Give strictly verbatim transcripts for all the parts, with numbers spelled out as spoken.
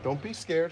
Don't be scared.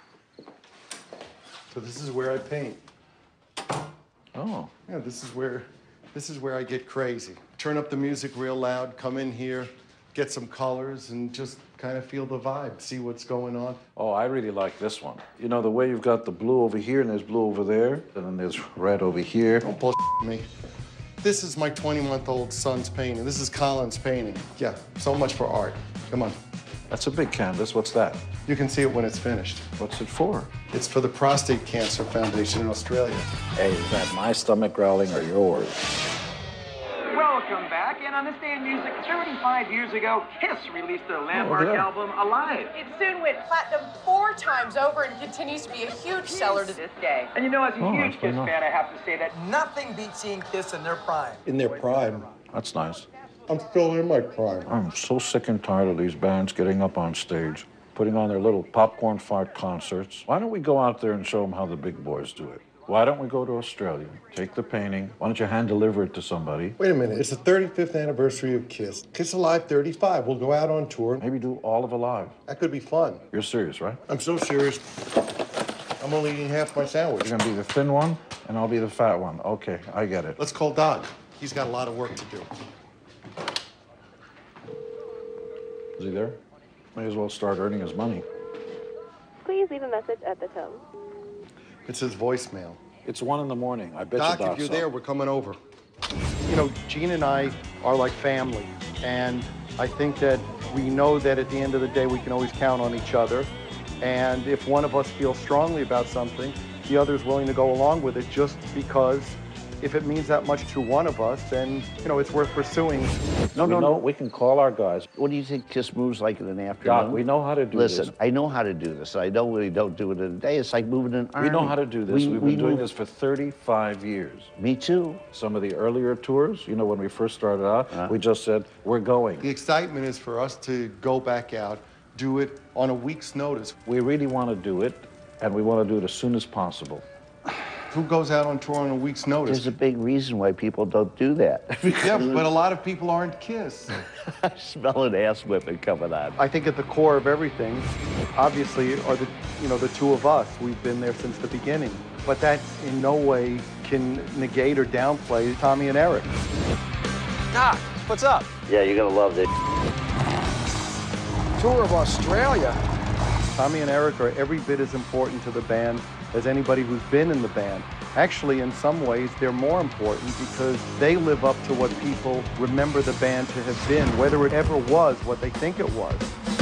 So this is where I paint. Oh. Yeah, this is where, this is where I get crazy. Turn up the music real loud, come in here, get some colors, and just kind of feel the vibe, see what's going on. Oh, I really like this one. You know, the way you've got the blue over here and there's blue over there, and then there's red over here. Don't bullshit me. This is my twenty-month-old son's painting. This is Colin's painting. Yeah, so much for art. Come on. That's a big canvas. What's that? You can see it when it's finished. What's it for? It's for the Prostate Cancer Foundation in Australia. Hey, is that my stomach growling or yours? Welcome back, and on this day in music, thirty-five years ago, Kiss released their landmark Oh, yeah. album, Alive. It soon went platinum four times over and continues to be a huge seller to this day. And you know, as a Oh, huge that's Kiss enough. fan, I have to say that Nothing beats seeing Kiss in their prime. In their prime. That's nice. I'm still in my prime. I'm so sick and tired of these bands getting up on stage, putting on their little popcorn fart concerts. Why don't we go out there and show them how the big boys do it? Why don't we go to Australia, take the painting, why don't you hand deliver it to somebody? Wait a minute, it's the thirty-fifth anniversary of Kiss. Kiss Alive thirty-five. We'll go out on tour. Maybe do all of Alive. That could be fun. You're serious, right? I'm so serious. I'm only eating half my sandwich. You're gonna be the thin one, and I'll be the fat one. Okay, I get it. Let's call Doug. He's got a lot of work to do. Is he there? May as well start earning his money. Please leave a message at the tone. It's his voicemail. It's one in the morning. I bet Doc, you Doc's if you're up. there, we're coming over. You know, Gene and I are like family, and I think that we know that at the end of the day, we can always count on each other. And if one of us feels strongly about something, the other's willing to go along with it just because if it means that much to one of us, then, you know, it's worth pursuing. No, We no, know- no. We can call our guys. What do you think Kiss moves like in an afternoon? Doc, we know how to do Listen, this. I know how to do this. I know we don't do it in a day. It's like moving an army. We know how to do this. We, We've we been doing move- this for thirty-five years. Me too. Some of the earlier tours, you know, when we first started out, Uh. we just said, we're going. The excitement is for us to go back out, do it on a week's notice. We really want to do it, and we want to do it as soon as possible. Who goes out on tour on a week's notice? There's a big reason why people don't do that. Yeah, but a lot of people aren't Kiss. I smell an ass whipping coming on. I think at the core of everything, obviously, are the, you know, the two of us. We've been there since the beginning. But that in no way can negate or downplay Tommy and Eric. Doc, what's up? Yeah, you're gonna love this. Tour of Australia. Tommy and Eric are every bit as important to the band as anybody who's been in the band. Actually, in some ways, they're more important because they live up to what people remember the band to have been, whether it ever was what they think it was.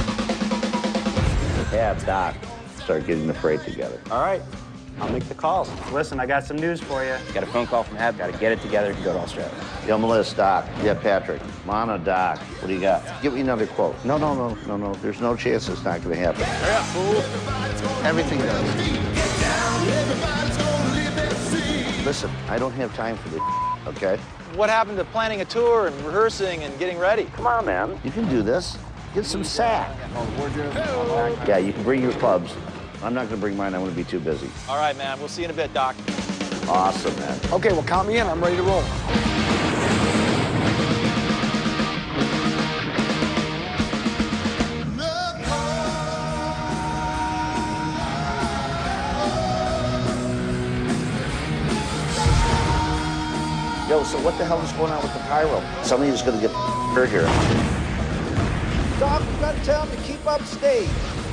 Have Doc start getting the freight together. All right, I'll make the calls. Listen, I got some news for you. Got a phone call from Hab. Got to get it together to go to Australia. Give him a list, Doc. Yeah, Patrick. Mono, Doc. What do you got? Give me another quote. No, no, no, no, no. There's no chance it's not gonna happen. Hurry up, fool. Everything does. Listen, I don't have time for this, okay? What happened to planning a tour and rehearsing and getting ready? Come on, man. You can do this. Get some sack. Yeah, you can bring your clubs. I'm not gonna bring mine. I'm gonna be too busy. All right, man. We'll see you in a bit, Doc. Awesome, man. Okay, well, count me in. I'm ready to roll. Yo, so what the hell is going on with the pyro? Somebody's gonna get hurt here. Doc, you gotta tell him to keep up stage.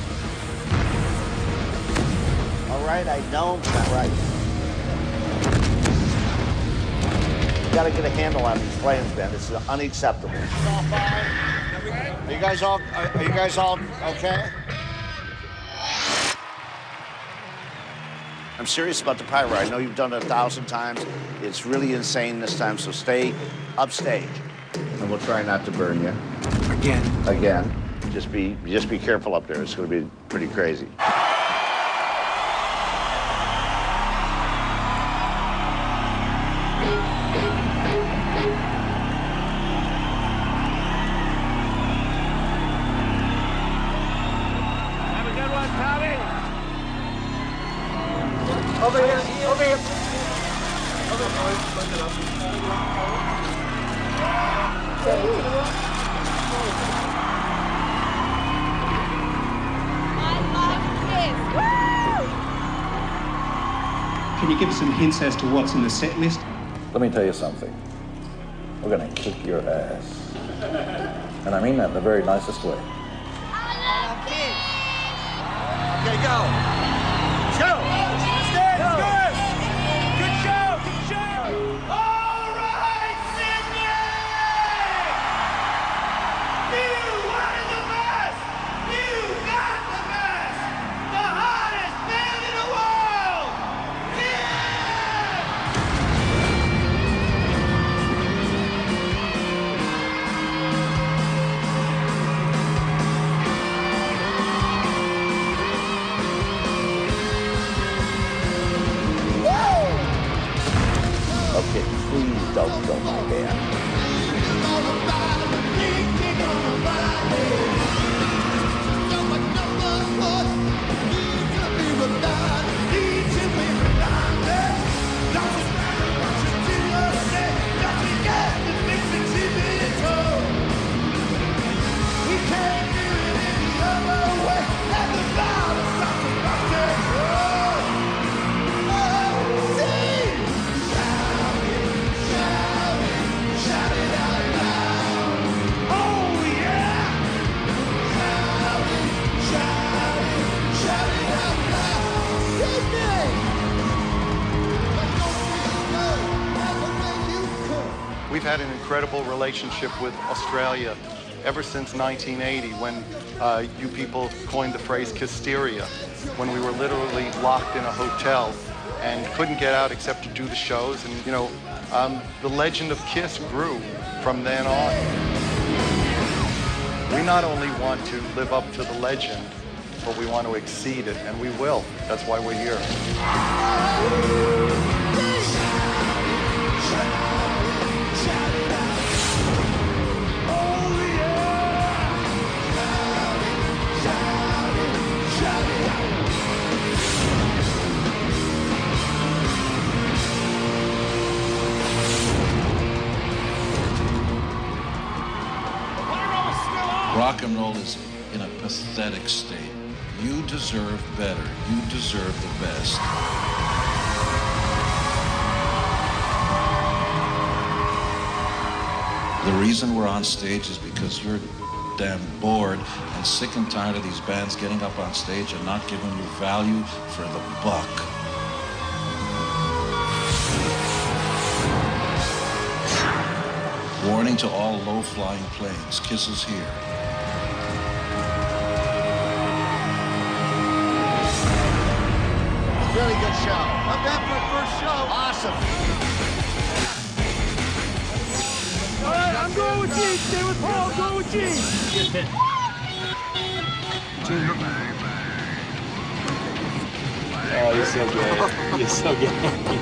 All right, I know. All right. You gotta get a handle on these flames, man. This is unacceptable. Are you guys all, are, are you guys all okay? I'm serious about the pyro. I know you've done it a thousand times. It's really insane this time, so stay upstage. And we'll try not to burn you. Again. Again. Just be, just be careful up there. It's gonna be pretty crazy. Have a good one, Tommy. Over here, over here. I love Can you give us some hints as to what's in the set list? Let me tell you something. We're gonna kick your ass. And I mean that in the very nicest way. Okay, go. Show. Stand good. Good show. Good show. All right, Sydney. You wanted the best. You got the best. The hottest band in the world. Okay, please don't kill my band. We've had an incredible relationship with Australia ever since nineteen eighty, when uh, you people coined the phrase Kisteria, when we were literally locked in a hotel and couldn't get out except to do the shows. And, you know, um, the legend of Kiss grew from then on. We not only want to live up to the legend, but we want to exceed it, and we will. That's why we're here. Rock and roll is in a pathetic state. You deserve better. You deserve the best. The reason we're on stage is because you're damn bored and sick and tired of these bands getting up on stage and not giving you value for the buck. Warning to all low-flying planes. Kiss is here. Really good show. Not bad for a first show. Awesome. All right, I'm going with Gene. Stay with Paul. I'm going with Gene. Oh, you're so good. You're so good.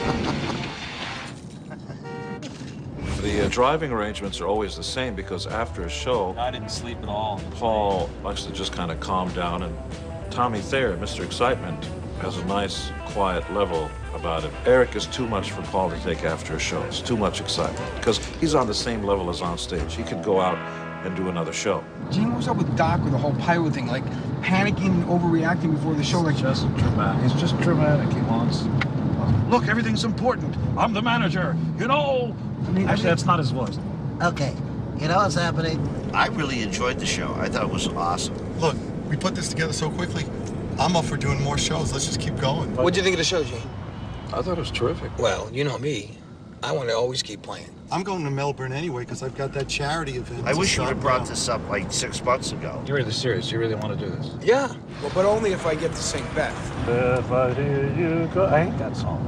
The uh, driving arrangements are always the same because after a show, I didn't sleep at all. Paul likes to just kind of calm down, and Tommy Thayer, Mister Excitement, has a nice, quiet level about him. Eric is too much for Paul to take after a show. It's too much excitement because he's on the same level as on stage. He could go out and do another show. Gene, what's up with Doc with the whole pilot thing? Like panicking and overreacting before the show? Like just dramatic. It's just dramatic. He wants. Look, everything's important. I'm the manager. You know. I mean, Actually, that's not his voice. Okay, you know what's happening? I really enjoyed the show. I thought it was awesome. Look, we put this together so quickly. I'm up for doing more shows. Let's just keep going. What'd you think of the show, Gene? I thought it was terrific. Well, you know me. I want to always keep playing. I'm going to Melbourne anyway because I've got that charity event. I wish you would have brought now. this up like six months ago. You're really serious? You really want to do this? Yeah, well, but only if I get to sing Beth. If I hear you go... I hate that song.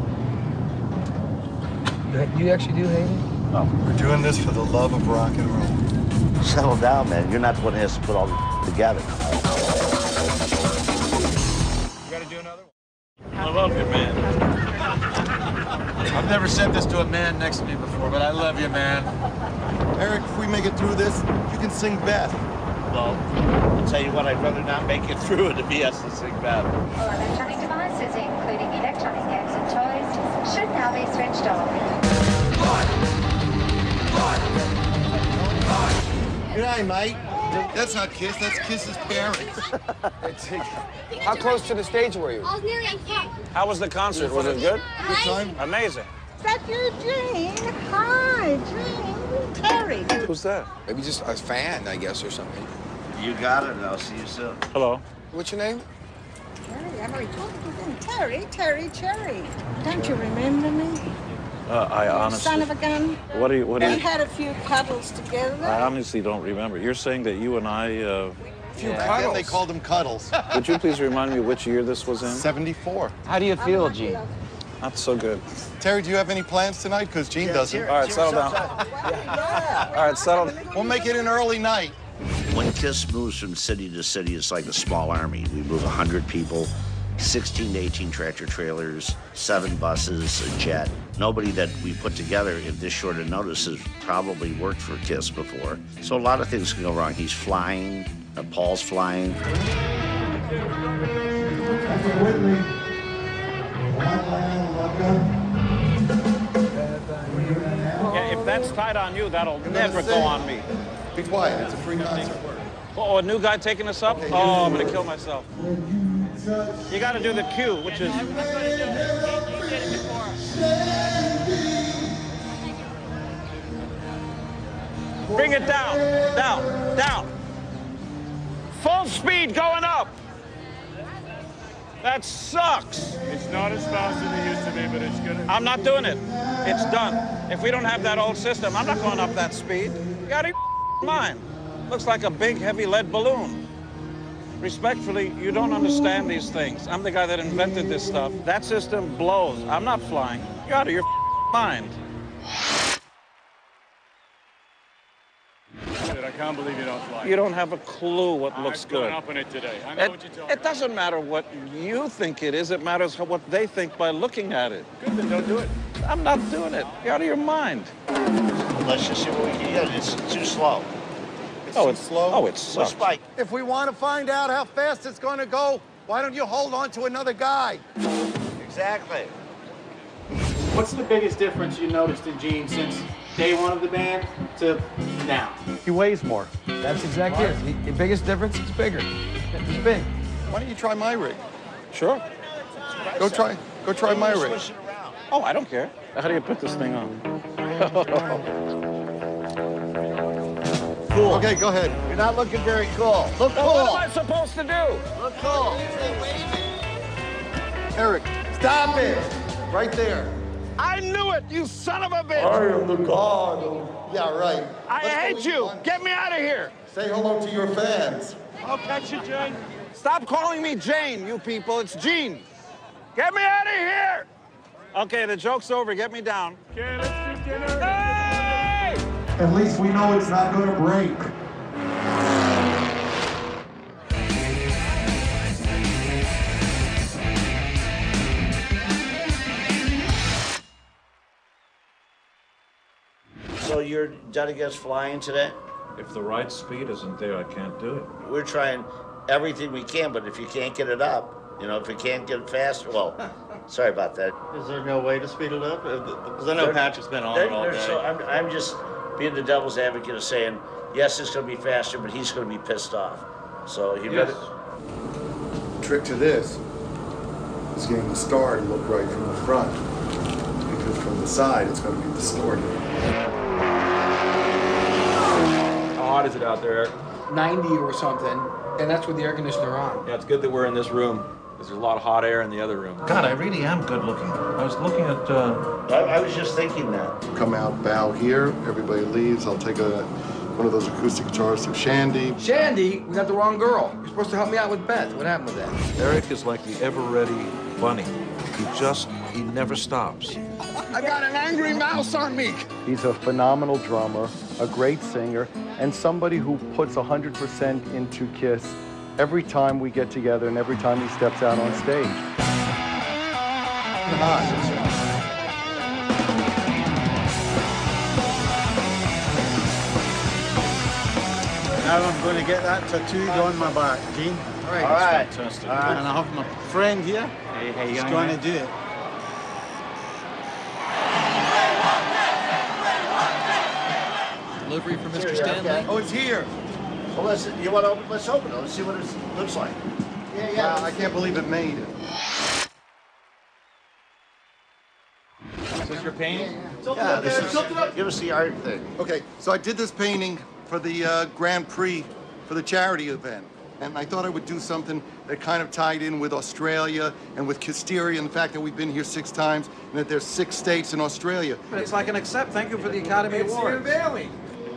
You actually do hate it? No. We're doing this for the love of rock and roll. Settle down, man. You're not the one who has to put all this together. You gotta do another one. I love you, man. I've never said this to a man next to me before, but I love you, man. Eric, if we make it through this, you can sing Beth. Well, I'll tell you what, I'd rather not make it through and to be us to sing Beth. All electronic devices, including electronic games and toys, should now be switched off. Good night, mate. That's not Kiss, that's Kiss's parents. How close to the stage were you? I was nearly on top. How was the concert? Was it good? Good time? Amazing. Is that you, Jane? Hi, Jane. Terry. Who's that? Maybe just a fan, I guess, or something. You got it, and I'll see you soon. Hello. What's your name? Terry, I've already told you then. Terry, Terry, Cherry. Don't you remember me? Uh, I honestly... Son of a gun. What do you... What do We you... had a few cuddles together. I honestly don't remember. You're saying that you and I... Uh... Few yeah, cuddles. They called them cuddles. Would you please remind me which year this was in? seventy-four. How do you feel, Gene? Not so good. Terry, do you have any plans tonight? Because Gene yeah, doesn't. All right, settle down. yeah. All right, settle. We'll make it an early night. When Kiss moves from city to city, it's like a small army. We move one hundred people, sixteen to eighteen tractor trailers, seven buses, a jet. Nobody that we put together in this short of notice has probably worked for Kiss before. So a lot of things can go wrong. He's flying, uh, Paul's flying. Yeah, if that's tight on you, that'll never go on me. Be quiet, it's a free concert. Oh, a new guy taking us up? Okay, oh, I'm gonna kill myself. You gotta do the cue, which is... Bring it down, down, down. Full speed going up. That sucks. It's not as fast as it used to be, but it's gonna... I'm not doing it. It's done. If we don't have that old system, I'm not going up that speed. You out of your mind. Looks like a big, heavy lead balloon. Respectfully, you don't understand these things. I'm the guy that invented this stuff. That system blows. I'm not flying. You're out of your mind. I can't believe you don't fly. You don't have a clue what looks I've good. gone up in it today. I know It, what you're talking it doesn't matter what you think it is. It matters what they think by looking at it. Good, then don't do it. I'm not doing it. You're out of your mind. Let's just see what we can get. It's too slow. It's oh, too it's slow? Oh, it's sucks. Spike. If we want to find out how fast it's going to go, why don't you hold on to another guy? Exactly. What's the biggest difference you noticed in Gene since day one of the band to now? He weighs more. That's exactly it. The, the biggest difference is bigger. It's big. Why don't you try my rig? Sure. Go try, go try my rig. Oh, I don't care. How do you put this thing on? Cool. Okay, go ahead. You're not looking very cool. Look cool. Well, what am I supposed to do? Look cool. Eric, stop it. Right there. I knew it, you son of a bitch. I am the god of... Yeah, right. I Let's hate you. Get me out of here. Say hello to your fans. I'll catch you, Jane. Stop calling me Jane, you people. It's Gene. Get me out of here. Okay, the joke's over. Get me down. Okay, let's do dinner. Hey! At least we know it's not going to break. So you're done against flying today? If the right speed isn't there, I can't do it. We're trying everything we can, but if you can't get it up, you know, if you can't get it faster, well, sorry about that. Is there no way to speed it up? Because I know Patrick's been on it all day. So I'm, I'm just being the devil's advocate of saying, yes, it's going to be faster, but he's going to be pissed off. So he yes. better... Trick to this is getting the star to look right from the front, because from the side, it's going to be distorted. How hot is it out there, Eric? ninety or something, and that's with the air conditioner on. Yeah, it's good that we're in this room, because there's a lot of hot air in the other room. God, I really am good looking. I was looking at... Uh... I, I was just thinking that. Come out, bow here, everybody leaves. I'll take a one of those acoustic guitars to Shandy. Shandy? We got the wrong girl. You're supposed to help me out with Beth. What happened with that? Eric is like the ever-ready bunny. He just, he never stops. I got an angry mouse on me. He's a phenomenal drummer, a great singer, and somebody who puts one hundred percent into Kiss every time we get together and every time he steps out on stage. Now I'm going to get that tattooed on my back, Gene. All right. All right. Fantastic. Uh, and I have my friend here. Hey, hey, He's young going man. to do it. Delivery for Mister Stanley. Oh, it's here. Well, let's, you want to open, let's open it. Let's see what it looks like. Yeah, yeah. Wow, I can't believe it made it. Is this your painting? Yeah, this is, give us the art thing. Okay, so I did this painting for the uh, Grand Prix, for the charity event. And I thought I would do something that kind of tied in with Australia and with Kisteria and the fact that we've been here six times and that there's six states in Australia. But it's like an accept. Thank you for the Academy Award. Valley.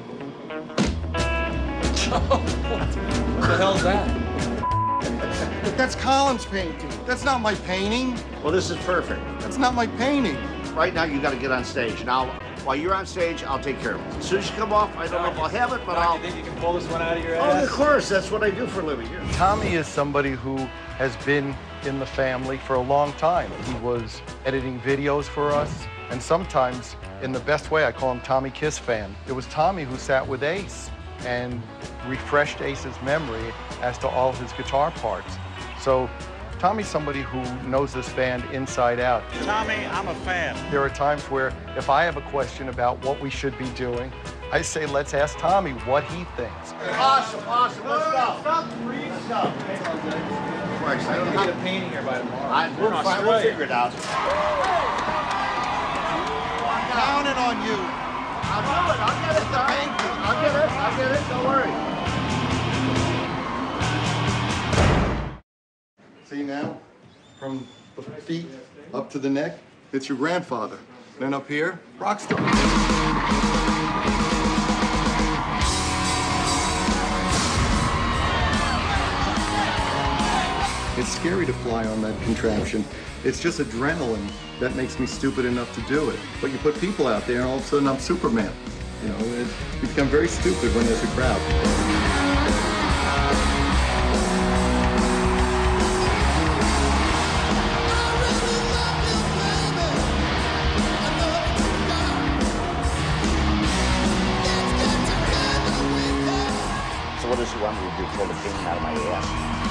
What the hell's that? But that's Colin's painting. That's not my painting. Well, this is perfect. That's not my painting. Right now, you got to get on stage. Now, while you're on stage, I'll take care of it. As soon as you come off, I don't know if I'll have it, but I'll... You think you can pull this one out of your Oh, ass? of course. That's what I do for a living. Tommy is somebody who has been in the family for a long time. He was editing videos for us, and sometimes, in the best way, I call him Tommy Kiss fan. It was Tommy who sat with Ace and refreshed Ace's memory as to all his guitar parts. So Tommy's somebody who knows this band inside out. Tommy, I'm a fan. There are times where if I have a question about what we should be doing, I say, let's ask Tommy what he thinks. Awesome, awesome. Let's go. Stop reading stuff. We're excited. We'll get a painting here by tomorrow. I, we're fine. We'll figure it out. I'm counting on you. I'll do it. I'll get it done. I'll get it. I'll get it. Don't worry. See now, from the feet up to the neck, it's your grandfather. Then up here, rock star. It's scary to fly on that contraption. It's just adrenaline that makes me stupid enough to do it. But you put people out there and all of a sudden I'm Superman. You know, it, you become very stupid when there's a crowd. So what does he want me to do? Pull the painting out of my ass?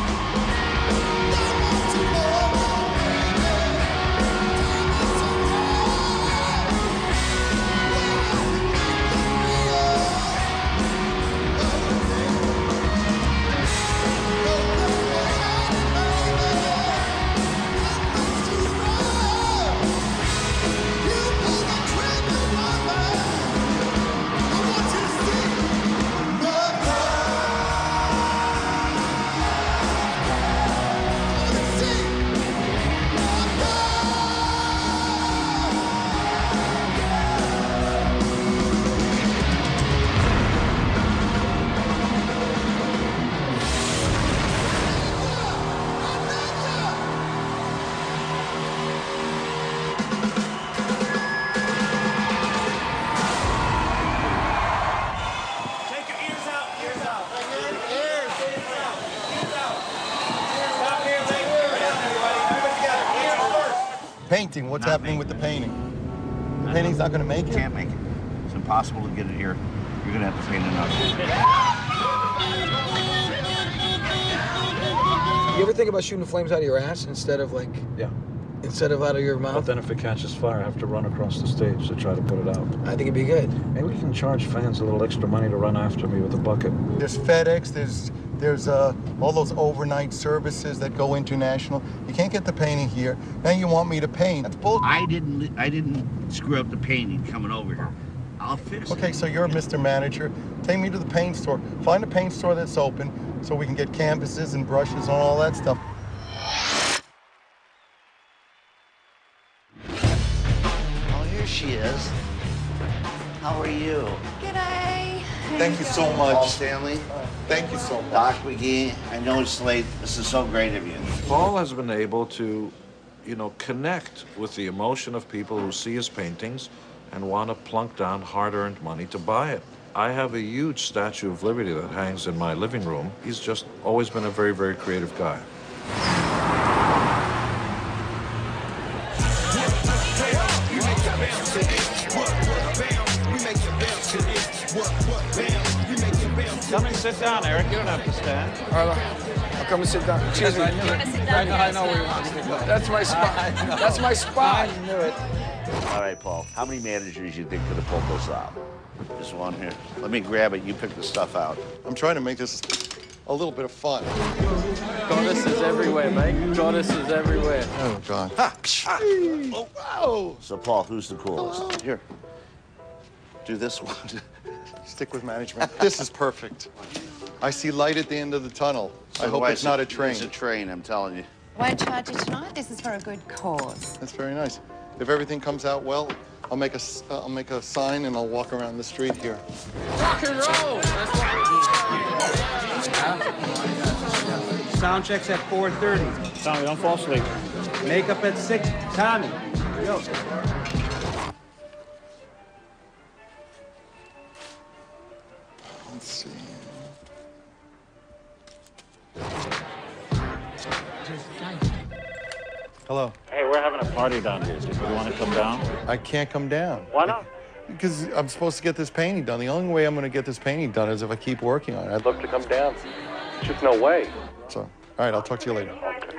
Painting, what's Not happening with the painting? The painting's not gonna make it? Can't make it. It's impossible to get it here. You're gonna have to paint another. You ever think about shooting flames out of your ass instead of like, Yeah. instead of out of your But mouth? then if it catches fire, I have to run across the stage to try to put it out. I think it'd be good. Maybe we can charge fans a little extra money to run after me with a bucket. There's FedEx, there's there's uh, all those overnight services that go international. You can't get the painting here. Now you want me to paint. That's bull. I didn't. I didn't screw up the painting coming over here. I'll fix it. Okay, so you're Mister Manager. Take me to the paint store. Find a paint store that's open so we can get canvases and brushes and all that stuff. Oh, here she is. How are you? G'day. Thank you so much. Paul Stanley. Thank you so much. Doc McGee. I know it's late. This is so great of you. Paul has been able to, you know, connect with the emotion of people who see his paintings and want to plunk down hard-earned money to buy it. I have a huge Statue of Liberty that hangs in my living room. He's just always been a very, very creative guy. Come and sit down, Eric. You don't have to stand. All right, I'll come and sit down. Excuse me. I knew it. I know, I know where you want to sit down. That's my spot. That's my spot. I knew it. All right, Paul. How many managers you think could have pulled this off? Just one here. Let me grab it. You pick the stuff out. I'm trying to make this a little bit of fun. Goddesses everywhere, mate. Goddesses everywhere. Oh, God. Ha! Oh, wow. So, Paul, who's the coolest? Oh. Here. Do this one. Stick with management. This is perfect. I see light at the end of the tunnel. So I hope it's not a train. It's a train, I'm telling you. Won't charge you tonight. This is for a good cause. That's very nice. If everything comes out well, I'll make a, uh, I'll make a sign and I'll walk around the street here. Rock and roll! Sound checks at four thirty. Tommy, don't fall asleep. Makeup at six. Tommy, yo. Let's see. Hello. Hey, we're having a party down here. Do you want to come down? I can't come down. Why not? Because I'm supposed to get this painting done. The only way I'm going to get this painting done is if I keep working on it. I'd love to come down. There's just no way. So, all right, I'll talk to you later.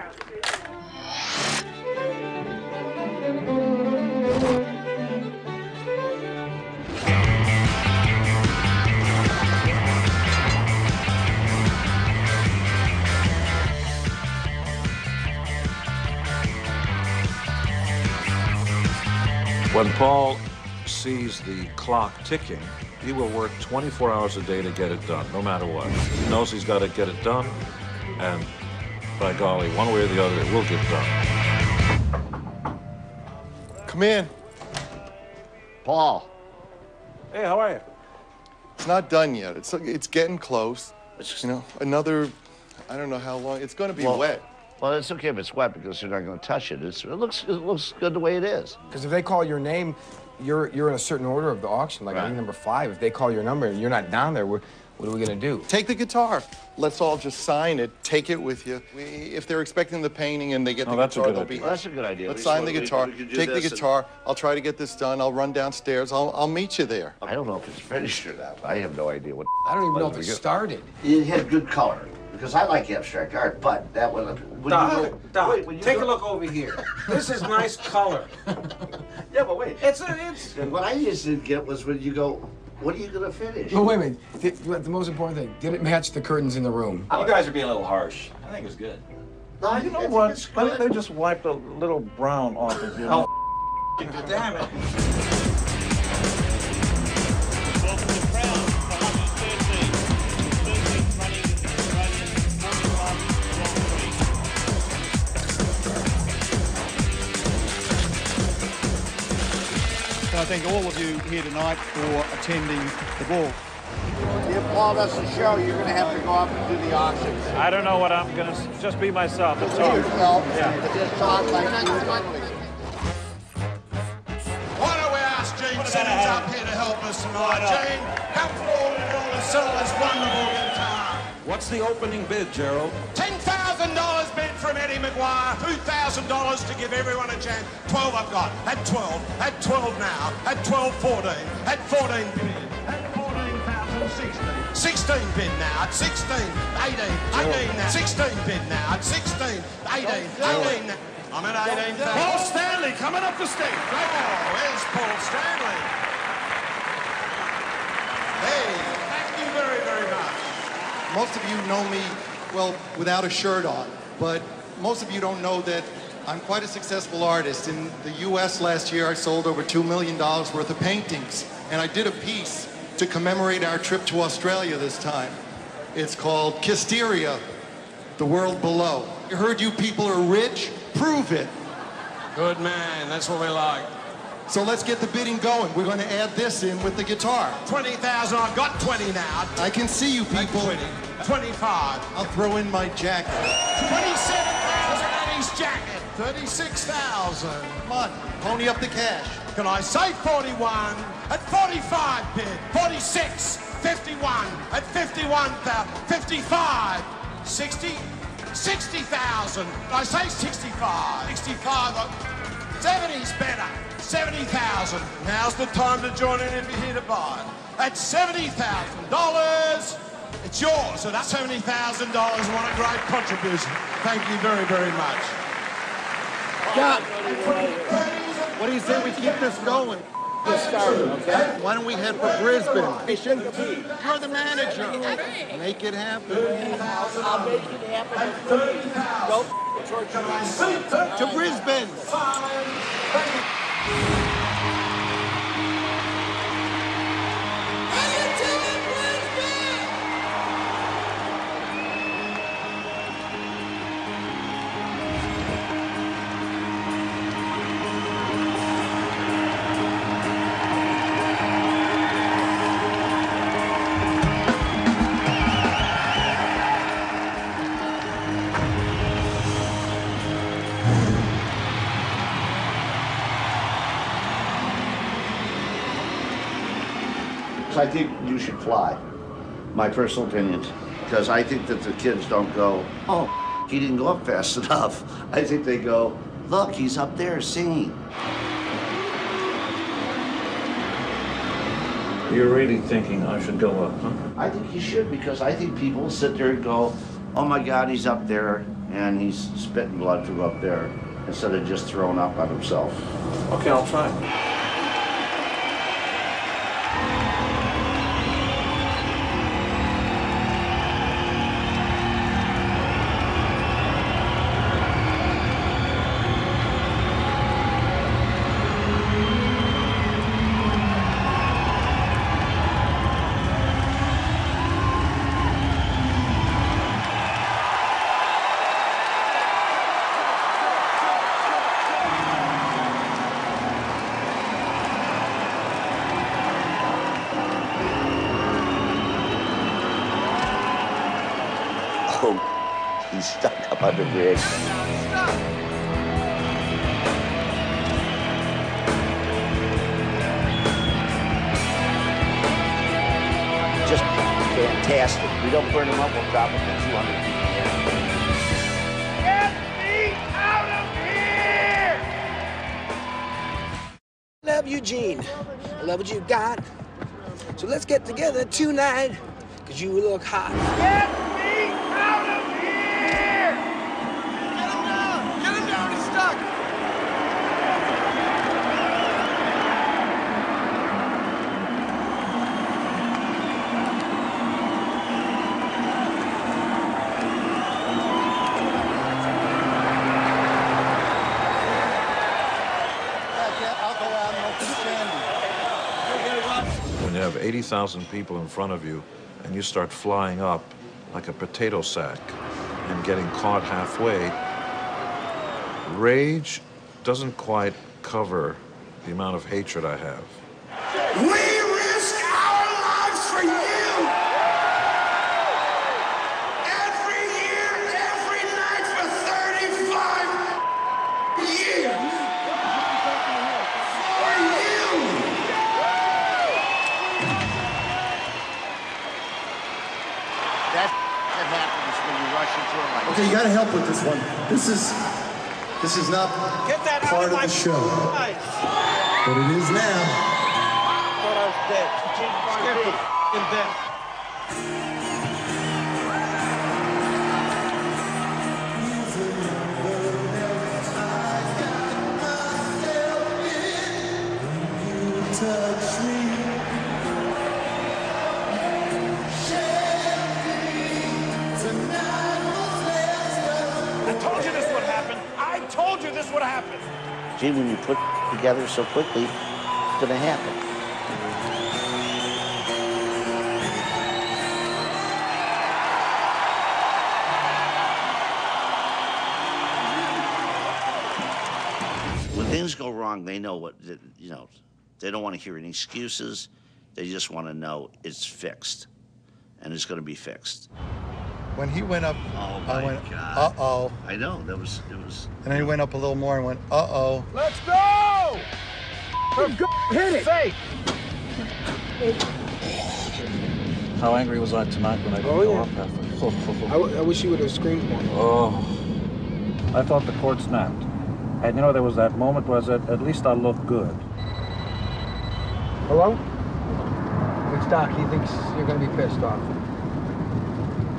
When Paul sees the clock ticking, he will work twenty-four hours a day to get it done, no matter what. He knows he's got to get it done, and by golly, one way or the other, it will get done. Come in. Paul. Hey, how are you? It's not done yet. It's it's getting close. You know, another, I don't know how long. It's going to be Well, wet. Well, it's okay if it's wet because you're not going to touch it. It's, it looks it looks good the way it is. Because if they call your name, you're you're in a certain order of the auction. Like I think number five. If they call your number and you're not down there, we're, what are we gonna do? Take the guitar. Let's all just sign it. Take it with you. We, if they're expecting the painting and they get Oh, the that's a guitar, good they'll idea. be. Well, that's a good idea. Let's We- sign the we- guitar. we could do Take the this and- guitar. I'll try to get this done. I'll run downstairs. I'll I'll meet you there. I don't know if it's finished or not. I have no idea what. I don't even know what if it we get. started. It had good color because I like abstract art, but that was. When Doc, you go, Doc, wait, when you take go- a look over here. This is nice color. Yeah, but wait. It's a, it's. What I used to get was when you go, what are you gonna finish? Oh, wait a minute. Did, the most important thing, did it match the curtains in the room? You guys are being a little harsh. I think it was good. No, You know what? Why don't they just wipe the little brown off of you? Oh, damn it. So I thank all of you here tonight for attending the ball. If Paul doesn't show, you're going to have to go up and do the auctions. I don't know what I'm gonna just be myself and Be talk. yourself, Yeah. but just talk like you would normally. Why don't we ask Gene Simmons up here to help us tonight? Gene, come forward and roll and sell this wonderful guitar. What's the opening bid, Gerald? ten thousand dollars bid from Eddie McGuire, two thousand dollars to give everyone a chance. twelve I've got, at twelve, at twelve now, at twelve, fourteen, at fourteen bid, at fourteen thousand, sixteen. sixteen bid now, at sixteen, eighteen, eighteen now, sixteen bid now, at sixteen, eighteen, eighteen now. I'm at eighteen thousand. Paul Stanley coming up the stage. Oh, there's Paul Stanley. Hey, thank you very, very much. Most of you know me, well, without a shirt on, but most of you don't know that I'm quite a successful artist. In the U S last year, I sold over two million dollars worth of paintings, and I did a piece to commemorate our trip to Australia this time. It's called Kisteria, The World Below. I heard you people are rich. Prove it. Good man, that's what we like. So let's get the bidding going. We're going to add this in with the guitar. twenty thousand, I've got twenty now. I can see you people. twenty, twenty-five. I'll throw in my jacket. twenty-seven thousand at his jacket. thirty-six thousand. Come on, pony up the cash. Can I say forty-one? At forty-five bid. forty-six. fifty-one. At fifty-one thousand. fifty-five. sixty. sixty thousand. I say sixty-five. sixty-five. seventy's better. seventy thousand. Now's the time to join in if you're here to buy. At seventy thousand dollars, it's yours. So that's seventy thousand dollars. What a great contribution. Thank you very, very much. Yeah. What do you say we keep this going? Get started, okay? Why don't we head for Brisbane? You're the manager. Make it happen. I'll make it happen. Go towards your mind. To Brisbane. I think you should fly, my personal opinion, because I think that the kids don't go, oh, he didn't go up fast enough. I think they go, look, he's up there singing. You're really thinking I should go up, huh? I think you should, because I think people sit there and go, oh my God, he's up there, and he's spitting blood from up there, instead of just throwing up on himself. Okay, I'll try. Oh, he's stuck up on the rig. Just fantastic. We don't burn him up, we'll drop him to two hundred feet. Get me out of here! Love you, Gene. I love what you got. So let's get together tonight, because you look hot. Get me out of here! Get him down! Get him down! He's stuck! I'll go out and open Sandy. When you have eighty thousand people in front of you and you start flying up like a potato sack and getting caught halfway, rage doesn't quite cover the amount of hatred I have. We risk our lives for you! Every year, every night for thirty-five years! For you! That, that happens when you rush into it like Okay, you gotta help with this one. This is, this is not Get that part out of of my the show, eyes! but it is now. Thought I was dead. Scared to f***ing death. I told you this would happen. I told you this would happen. gee, when you put it together so quickly, it's gonna happen. When things go wrong, they know what, you know, they don't want to hear any excuses. They just want to know it's fixed, and it's going to be fixed. When he went up, Oh, I my went, God. uh-oh. I know, that was, it was... And then he went up a little more and went, uh-oh. Let's go! Let's go! Hit it! Safe! How angry was I tonight when I didn't Oh, go yeah. up halfway? I, w- I wish you would have screamed more. Oh. I thought the cord snapped. And you know, there was that moment where I said, at least I'll look good. Hello? It's Doc. He thinks you're going to be pissed off.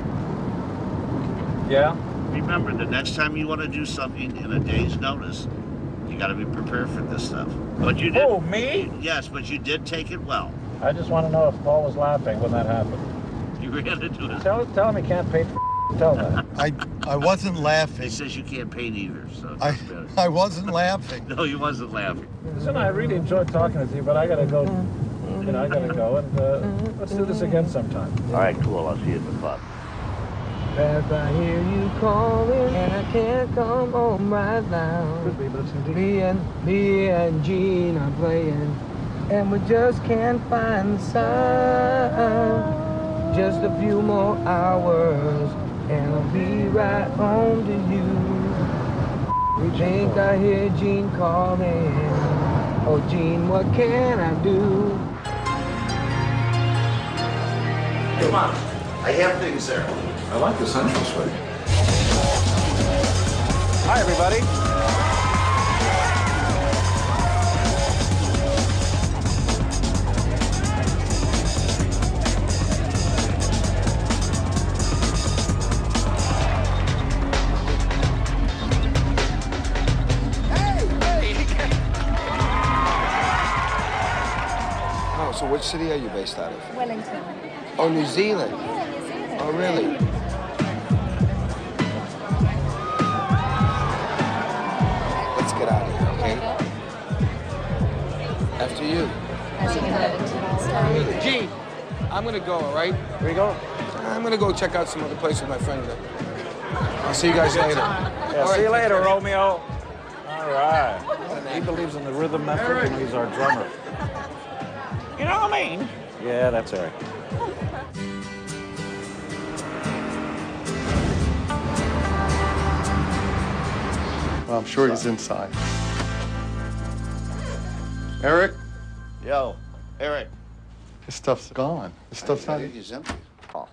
Yeah? Remember, the next time you want to do something in a day's notice, You got to be prepared for this stuff. But you did. Oh, me? Yes, but you did take it well. I just want to know if Paul was laughing when that happened. You ran into it. Tell, tell him he can't paint for Tell that. I I wasn't laughing. He says you can't paint either, so. I I wasn't laughing. No, he wasn't laughing. Listen, I really enjoyed talking with you, but I gotta go. You know, I gotta go, and uh, let's do this again sometime. All right, cool. I'll see you at the club. As I hear you calling, and I can't come home right now. Me and me and Gene are playing, and we just can't find the sign. Just a few more hours, and I'll be right home to you. We think I hear Gene calling. Oh, Gene, what can I do? Come on. I have things there. I like the central suite. Hi, everybody. Oh, so which city are you based out of? Wellington. Oh, New Zealand. Oh, really? Let's get out of here, okay? After you. Gene, I'm gonna go, all right? Here we go. I'm gonna go check out some other place with my friend. I'll see you guys later. Yeah, All see you right, later, take care. Romeo. All right. He believes in the rhythm method, and he's our drummer. You know what I mean? Yeah, that's Eric. Well, I'm sure he's inside. Eric, Yo, Eric. his stuff's gone. His stuff's I not. think he's empty. Oh.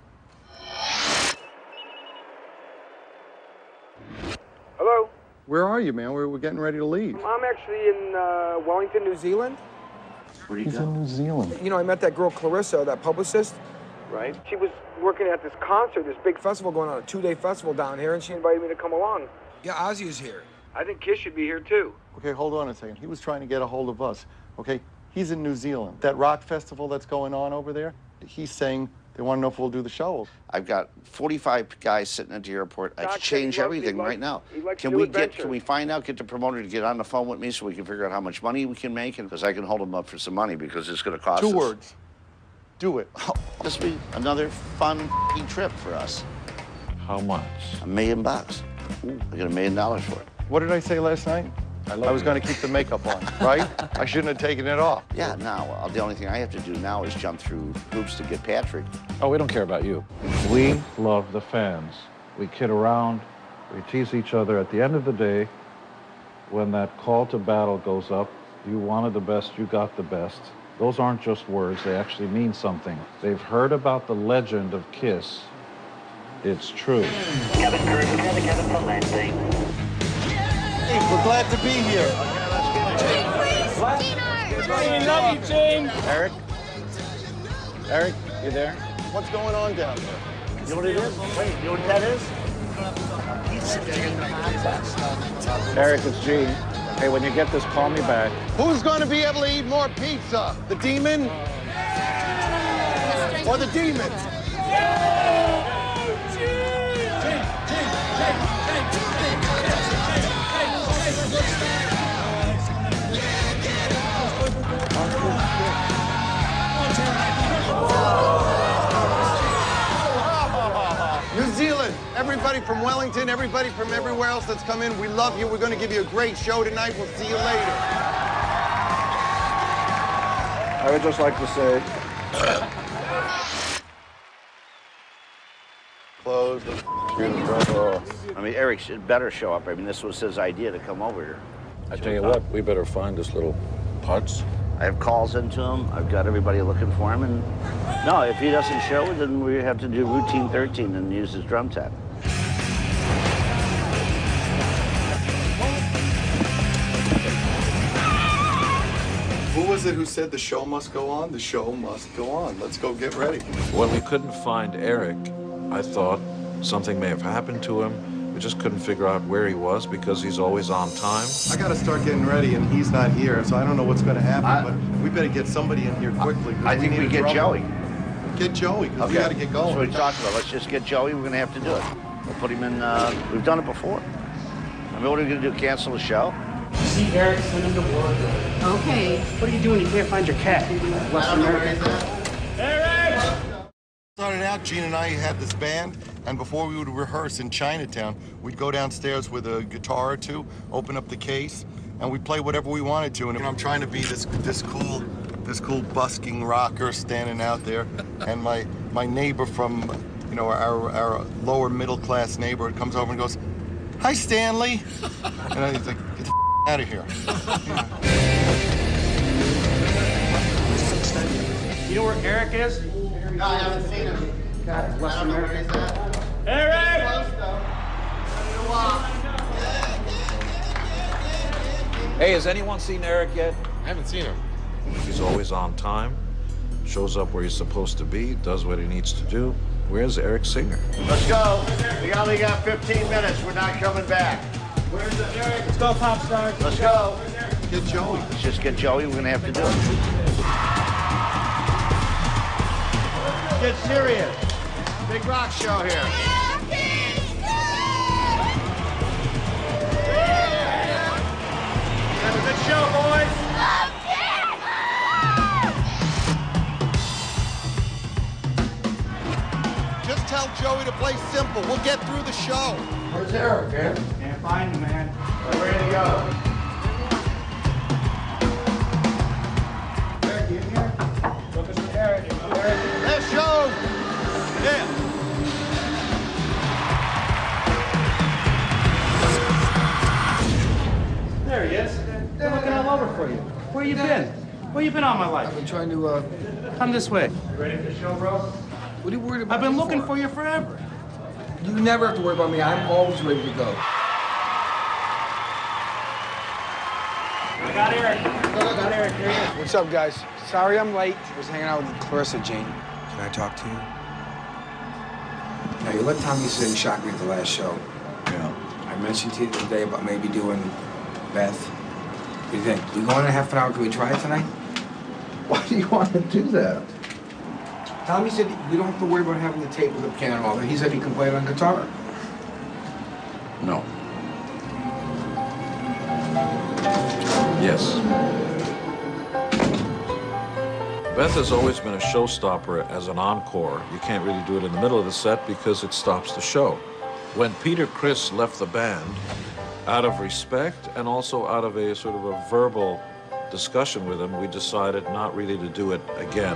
Hello? Where are you, man? We're, we're getting ready to leave. I'm actually in uh, Wellington, New Zealand. Where do you He's go? in New Zealand. You know, I met that girl Clarissa, that publicist. Right. She was working at this concert, this big festival going on, a two-day festival down here, and she invited me to come along. Yeah, Ozzy is here. I think Kiss should be here, too. Okay, hold on a second. He was trying to get a hold of us. Okay, he's in New Zealand. That rock festival that's going on over there, he's saying they want to know if we'll do the show. I've got forty-five guys sitting at the airport. I Doc can said he change loves- everything he likes- right now. he likes Can new we get? adventures. Can we find out? Get the promoter to get on the phone with me so we can figure out how much money we can make, and because I can hold him up for some money because it's going to cost Two us. words. Do it. Oh, this will be another fun f***ing trip for us. How much? A million bucks. Ooh, I got a million dollars for it. What did I say last night? I, I was going to keep the makeup on, right? I shouldn't have taken it off. Yeah, now, well, the only thing I have to do now is jump through hoops to get Patrick. Oh, we don't care about you. We love the fans. We kid around. We tease each other. At the end of the day, when that call to battle goes up, you wanted the best, you got the best. Those aren't just words. They actually mean something. They've heard about the legend of Kiss. It's true. Cabin crew, prepare the cabin for landing. Hey, we're glad to be here. We love you, Gene. Eric? Eric, you there? What's going on down there? You know what it is? Wait, you know what that is? Eric, it's Gene. Hey, when you get this, call me back. Who's going to be able to eat more pizza? The demon? Or the demons? New Zealand, everybody from Wellington, everybody from everywhere else that's come in, we love you. We're going to give you a great show tonight. We'll see you later. I would just like to say, Close the Oh. I mean, Eric should better show up. I mean, this was his idea to come over here. I tell you what, we better find this little putz. I have calls into him. I've got everybody looking for him. And no, if he doesn't show, then we have to do routine thirteen and use his drum set. Who was it who said the show must go on? The show must go on. Let's go get ready. When we couldn't find Eric, I thought something may have happened to him. We just couldn't figure out where he was because he's always on time. I got to start getting ready, and he's not here, so I don't know what's going to happen. I, but we better get somebody in here quickly. I think we, we get trouble. Joey. Get Joey, because Okay. we got to get going. That's what we talked about. Let's just get Joey. We're going to have to do it. We'll put him in. Uh, we've done it before. I mean, what are we going to do? Cancel the show? See Eric, send him to work. Okay. What are you doing? You can't find your cat. West America. Eric! Started out, Gene and I had this band, and before we would rehearse in Chinatown, we'd go downstairs with a guitar or two, open up the case, and we'd play whatever we wanted to. And I'm trying to be this this cool, this cool busking rocker standing out there, and my my neighbor from, you know, our our lower middle class neighbor comes over and goes, "Hi, Stanley," and I was like, "Get the out of here." You know where Eric is? No, I haven't seen him. God, West I don't know where he's America. at. Eric! Hey, has anyone seen Eric yet? I haven't seen him. He's always on time, shows up where he's supposed to be, does what he needs to do. Where's Eric Singer? Let's go. We only got fifteen minutes. We're not coming back. Where's the Eric? Let's go, pop star. Let's go. Get Joey. Let's just get Joey. We're going to have to do it. Get serious. Big rock show here. Have a good show, boys. Just tell Joey to play simple. We'll get through the show. Where's Eric, man? Can't find him, man. We're ready to go. Eric, you in here? Focus on Eric. Eric. Let's show. Yeah. There he is. Been looking all over for you. Where you been? Where you been all my life? I've been trying to, uh... Come this way. You ready for the show, bro? What are you worried about? I've been me looking for? for you forever. You never have to worry about me. I'm always ready to go. I got Eric. I got Eric. Here he is. What's up, guys? Sorry I'm late. I was hanging out with Clarissa, Jane. Can I talk to you? Now, you let Tommy sing Shock Me at the last show. Yeah. I mentioned to you today about maybe doing Beth. What do you think? We go in a half an hour. Can we try it tonight? Why do you want to do that? Tommy said we don't have to worry about having the tape with the piano and all that. He said he can play it on guitar. No. Yes. Beth has always been a showstopper as an encore. You can't really do it in the middle of the set because it stops the show. When Peter Criss left the band, out of respect and also out of a sort of a verbal discussion with him, we decided not really to do it again.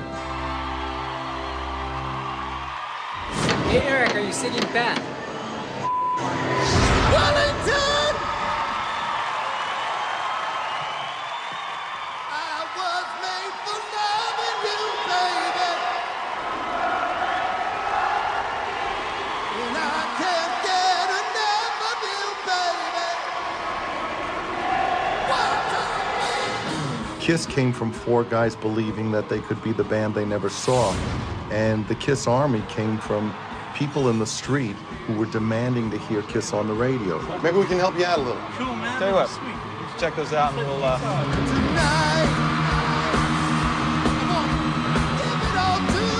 Hey, Eric, are you singing Beth? Wellington! I was made for loving you, baby. And I can't get enough of you, baby. Kiss came from four guys believing that they could be the band they never saw. And the Kiss Army came from people in the street who were demanding to hear Kiss on the radio. Maybe we can help you out a little. Cool, man. Tell you what, Sweet. let's check those out and we'll, uh... Tonight, I'm gonna give it all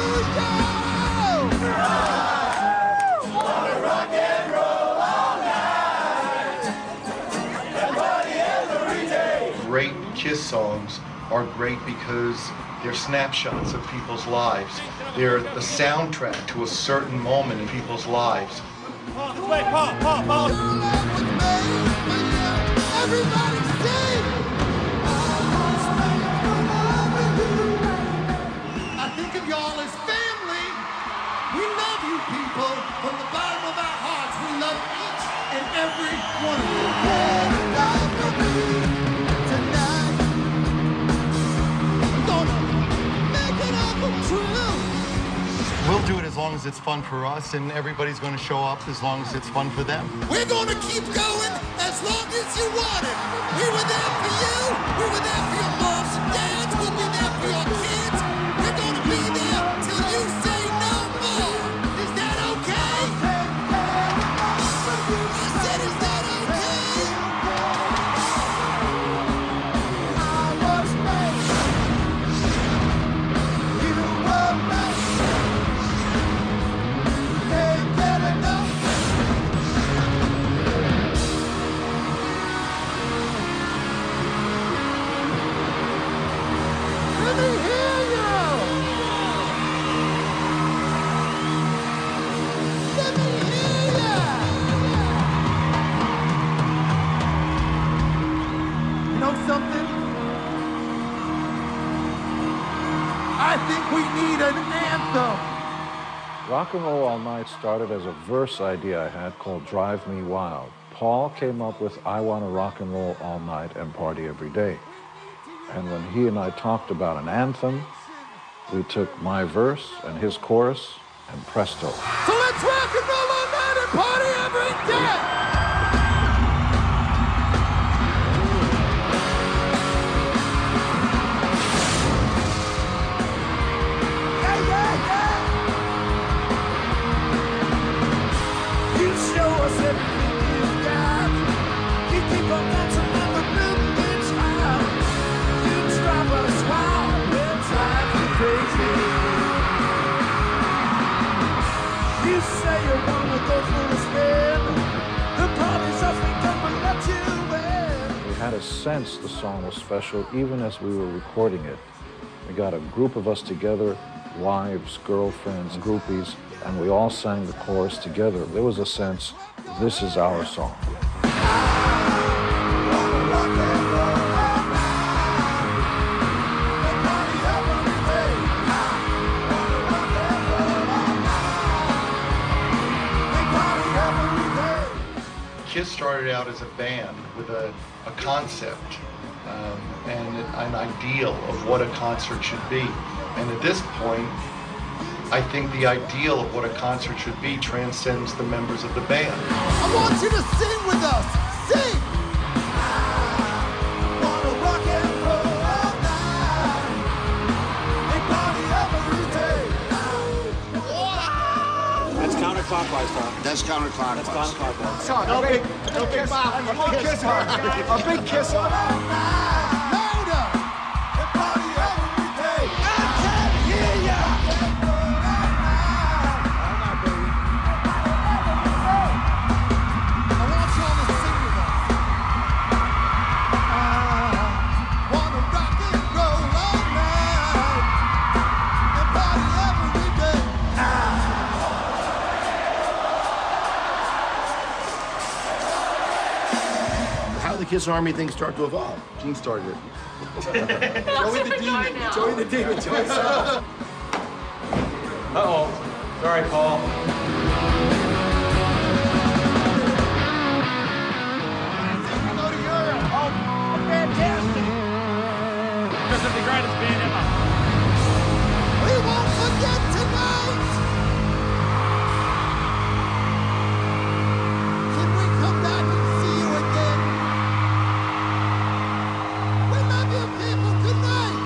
to you. Wanna rock and roll all night. Everybody every day. Great Kiss songs are great because they're snapshots of people's lives. They're the soundtrack to a certain moment in people's lives. Pop, play, pop, pop, pop. Everybody sing! I think of y'all as family. We love you people. From the bottom of our hearts, we love each and every one of you. Tonight, we're gonna make it up true. We'll do it as long as it's fun for us, and everybody's going to show up as long as it's fun for them. We're gonna keep going as long as you want it. We were there for you. We were there for your moms and dads. We'll be there for your kids. We're gonna be there till you say no more. Is that okay? Yes, something? I think we need an anthem. Rock and Roll All Night started as a verse idea I had called Drive Me Wild. Paul came up with I Want to Rock and Roll All Night and Party Every Day. And when he and I talked about an anthem, we took my verse and his chorus, and presto. So let's rock and roll all night and party every day! We had a sense the song was special even as we were recording it. We got a group of us together, wives, girlfriends, groupies, and we all sang the chorus together. There was a sense, this is our song. Kiss started out as a band with a, a concept um, and an ideal of what a concert should be. And at this point, I think the ideal of what a concert should be transcends the members of the band. I want you to sing with us. Sing! That's counterclockwise, Tom. That's counterclockwise. That's counterclockwise. Tom, no big, no big, a big kiss on A big kiss on Louder! And party every day. I can't hear ya! I want y'all to sing with us. I wanna rock and roll all night and party every day. How the Kiss Army things start to evolve? Gene started it. Joey the Demon. Joey the Demon. Joey Sal. Uh-oh. Sorry, Paul. Go to Europe. Oh, fantastic. This is the greatest band ever. We won't forget tonight. Can we come back and see you again? We love you people. Good night.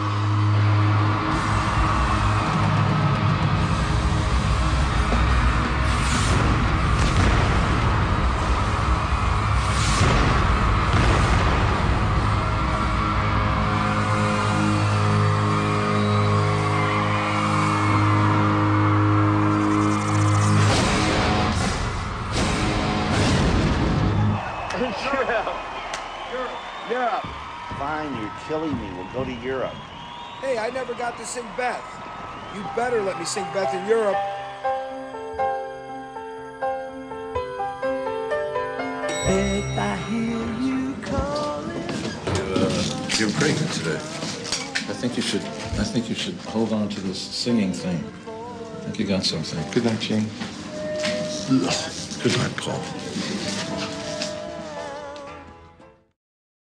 Europe. Fine, you're killing me. We'll go to Europe. Hey, I never got to sing Beth. You better let me sing Beth in Europe. If I hear you calling. You're pregnant today. I think you should. I think you should hold on to this singing thing. I think you got something. Good night, Gene. Good night, Paul.